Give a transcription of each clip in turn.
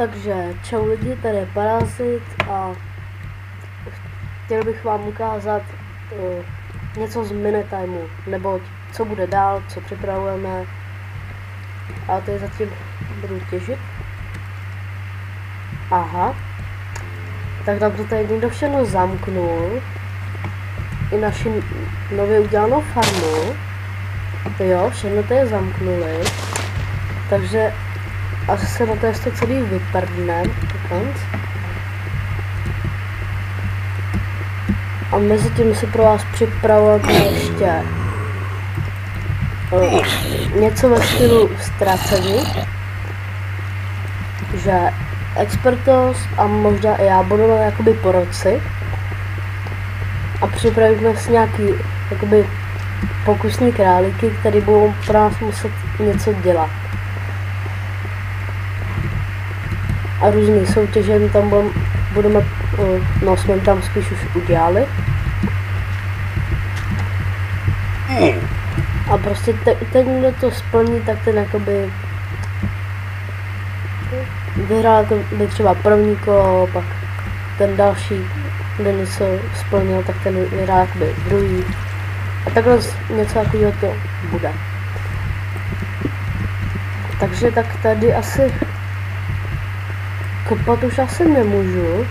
Takže čau lidi, tady je Parazit a chtěl bych vám ukázat něco z Minitimeu, neboť co bude dál, co připravujeme, a tady zatím budu těžit. Aha, tak nám to tady někdo všechno zamknul, i naši nově udělanou farmu, jo, všechno to je zamknuli, takže asi se na to ještě celý vyprdnem, a mezi tím si pro vás připravujeme ještě něco ve stylu ztracení, že expertos a možná i já budeme jakoby poroci a připravíme si nějaký jakoby pokusní králíky, které budou pro nás muset něco dělat. A různý soutěže tam budeme, no jsme tam spíš už udělali. A prostě ten, kdo to splní, tak ten jakoby vyhrál by třeba první kolo, pak ten další, kdo něco splnil, tak ten vyhrál jakoby druhý. A takhle něco takového to bude. Takže tak tady asi kopat už asi nemůžu.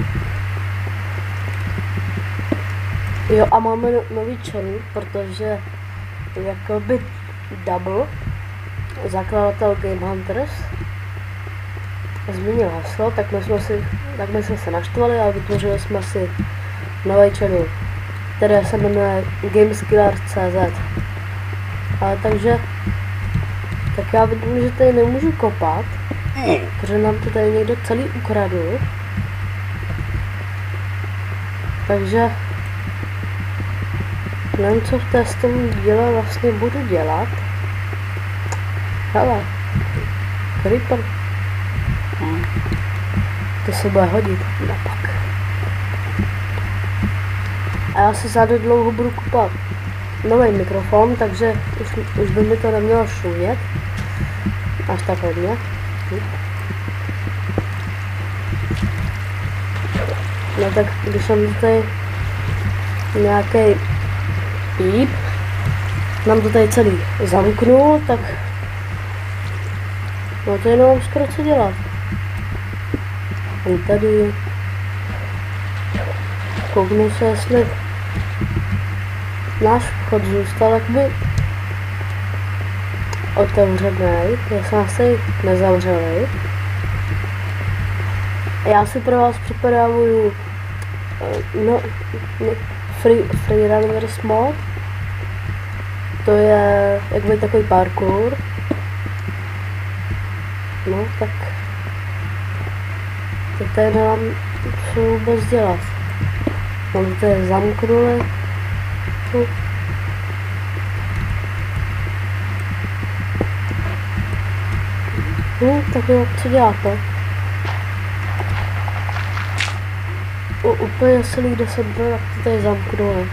Jo, a máme nový člen, protože jakoby Double, zakladatel Game Hunters, změnil heslo, tak my jsme se naštvali a vytvořili jsme si nový channel, který se jmenuje Gameskiller.cz. Ale takže tak já vidím, že tady nemůžu kopat, protože nám to tady někdo celý ukradl. Takže nevím, co v té díle vlastně budu dělat. Hele, creeper. To se bude hodit napak. A já si zádu dlouho budu kupovat nový mikrofon, takže už by mi to nemělo šumět. Až tak hodně. No tak když jsem tady nějaký píp, nám to tady celý zamknul, tak no to jenom skoro co dělat. A tady kouknu se, jestli náš vchod zůstal jakoby otevřený, jestli nás tady nezavřeli. Já si pro vás připravuju free runners mod. To je jakoby takový parkour. No tak tady nemám co vůbec dělat. Mám to je zamknuli. Tak jo, co děláte? Úplně silý, kde jsem byl, jak to tady zamknuli.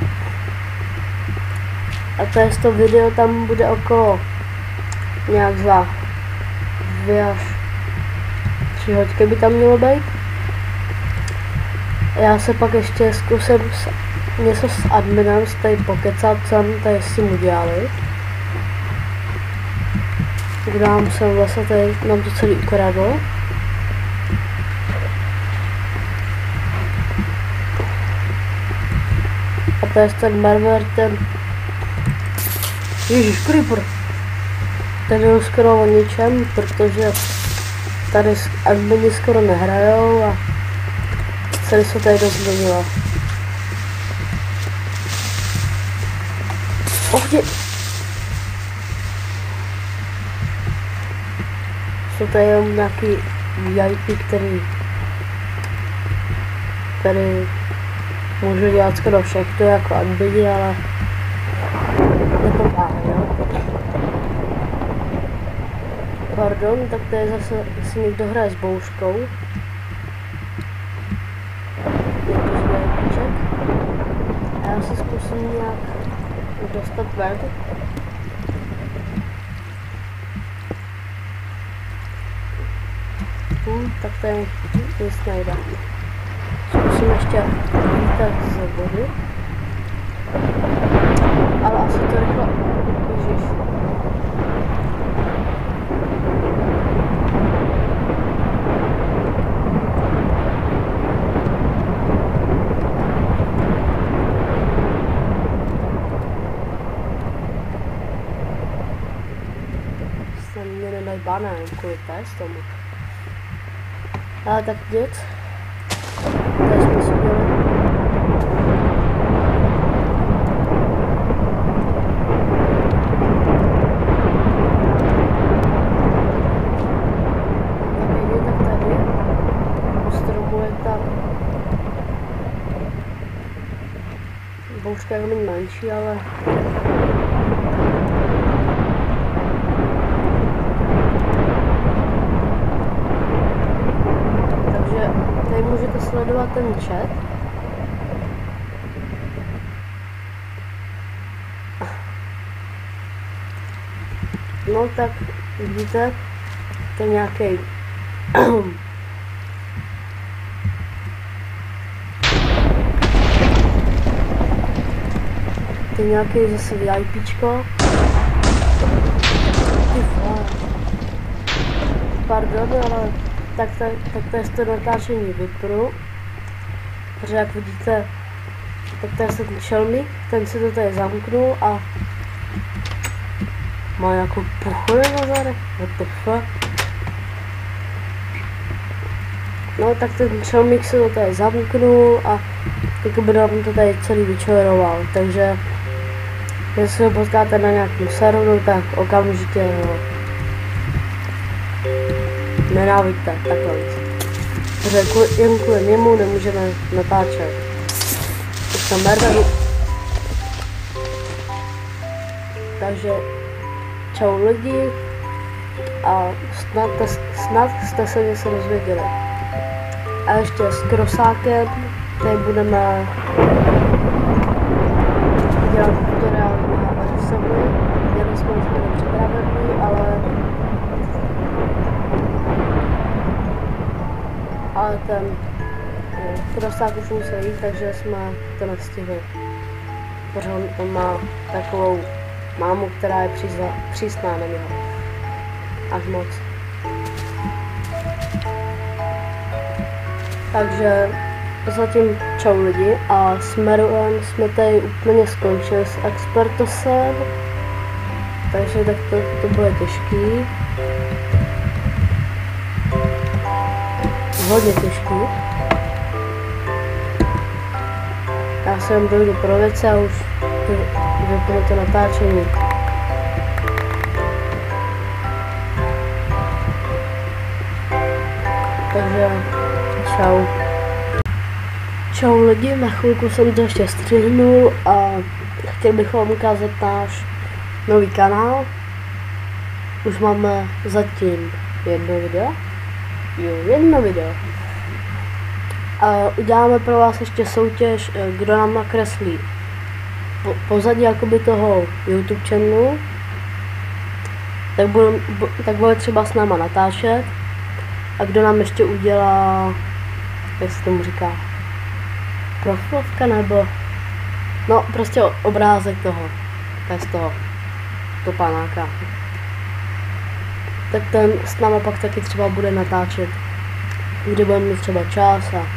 A to je to video, tam bude okolo nějak za 2 až 3 hodiny by tam mělo být. Já se pak ještě zkusím něco s adminem, tady pokecat, co tady s tím udělali. Kdo nám jsem vlastně tady, nám to celý ukradl. A to je ten Marmer, ten Ježíš, creeper. Ten je skoro o ničem, protože tady admini skoro nehrajou a celý se tady dost změnilo. Jsou tady jenom nějaký VIP, který můžu dělat skoro všechno jako admini, ale nepomáhají, jo. Pardon, tak to je zase, jestli někdo hraje s bouřkou. A já se zkusím nějak dostat ven. trošku, tak tady nic nejde. Zkusím ještě lítat z vody. Ale asi to rychle... Ježiš. Mě nedají banán kvůli tomu. Ale tak nic. Tady jsme si udělali. Tak jde tak tady. Po stromu je tam. Bouřka je menší, ale... Tady můžete sledovat ten chat. No tak vidíte, to je nějaký to je nějaký zase VIPčko. Pardon, ale tak to je to natáčení vypnu, protože jak vidíte, tak to je ten šelmík, ten si to tady zamknul a má nějakou puchu na zádech, what the fuck. No tak ten šelmík si to tady zamknul a jakoby nám to tady celý vyčoroval, takže jestli ho potkáte na nějakém serveru, tak okamžitě ho nenávidíte, takhle. Protože jen kvůli němu nemůžeme natáčet. Už tam merda. Takže čau lidi a snad jste se něco dozvěděli. A ještě s Krosákem tady budeme dělat tutoriál na Arisovny. Měli jsme už připravený, ale ten Krosák už musel jít, takže jsme to nestihli. Protože on má takovou mámu, která je přísná na něho. Až moc. Takže zatím čau lidi a s Meruem jsme tady úplně skončili s Expertosem. Takže tak to bude těžký. Hodně těžký. Já se jen dojdu pro věci a už vypnu to natáčení. Takže čau. Čau lidi, na chvilku jsem to ještě střihnul a chtěl bych vám ukázat náš nový kanál. Už máme zatím jedno video. Jedno video. A uděláme pro vás ještě soutěž, kdo nám nakreslí pozadí jakoby toho YouTube channelu, tak bude třeba s náma natáčet. A kdo nám ještě udělá, jak se tomu říká, profilovka nebo, no prostě obrázek toho, bez toho panáka. Tak ten s náma pak taky třeba bude natáčet, kdy budeme mít třeba čas a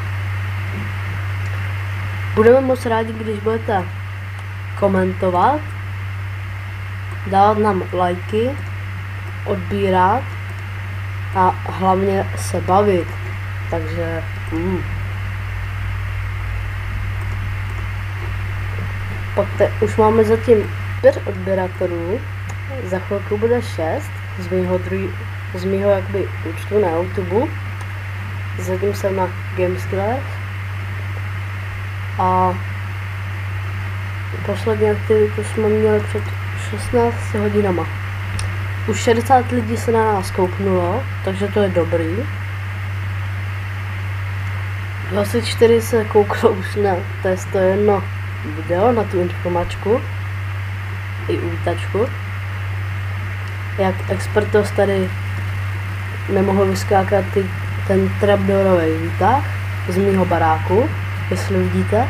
budeme moc rádi, když budete komentovat, dávat nám lajky, odbírat a hlavně se bavit. Takže pak už máme zatím 5 odběratelů, za chvilku bude 6 z mýho jakoby účtu na YouTube. Zatím jsem na Gameskillers a poslední aktivitu jsme měli před 16 hodinama. Už 60 lidí se na nás kouknulo, takže to je dobrý. 24 se kouklo už na to jedno video, na tu informačku i útačku. Jak Expertos tady nemohl vyskákat ten trapdoorový výtah z mýho baráku, jestli vidíte.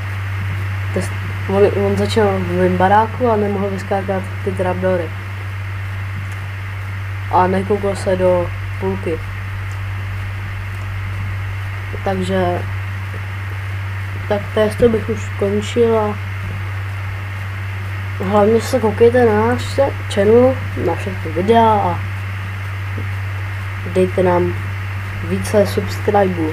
On začal v mém baráku a nemohl vyskákat ty trapdoory. A nekoukal se do půlky. Takže tak testo bych už končil a hlavně se koukejte na náš channel, na všechny videa a dejte nám více subscribeů.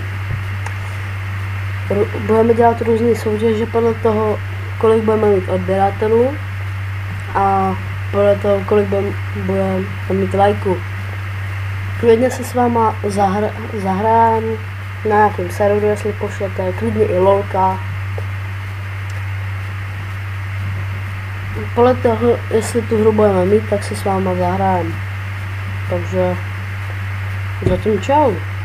Budeme dělat různé soutěže podle toho, kolik budeme mít odběratelů a podle toho, kolik budeme mít lajků. Klidně se s váma zahrám na nějakém serveru, jestli pošlete, klidně i lolka. Podle toho, jestli tu hru budeme mít, tak se s váma zahrám. Takže zatím čau.